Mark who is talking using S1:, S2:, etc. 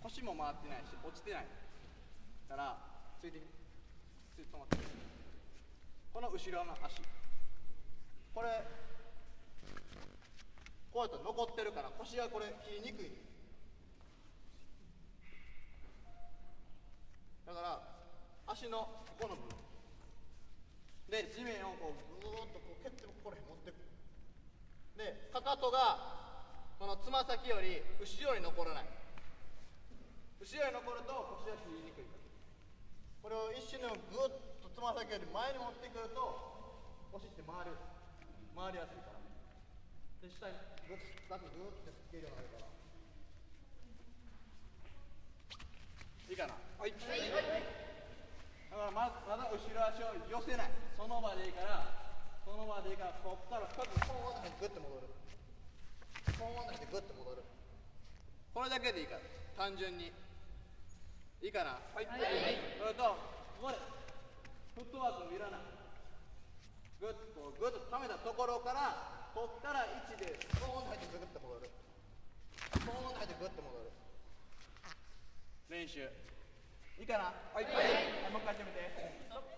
S1: 腰も回ってないし落ちてないからついてきて、ついて止まって、この後ろの足これこうやって残ってるから腰がこれ切りにくい。だから足のここの部分で地面をこうぐーっとこう蹴ってこれ持ってくる。でかかとがこのつま先より後ろに残らない。後ろに残ると腰が切りにくいから、これを一瞬でもぐっとつま先より前に持ってくると腰って回りやすいから、で下にぐっとぐーってつけるようになるから。いいかな。はい、だからまだ後ろ足を寄せない。その場でいいからここから深くポーンってグッと戻る。ポーンってグッと戻る。これだけでいいから単純にいいかな。はい、それとここでフットワークもいらない。グッと溜めたところからこっから位置でポーンって入ってグッと戻る。ポーンって入ってグッと戻る練習いいかな。はい、もう一回やってみて。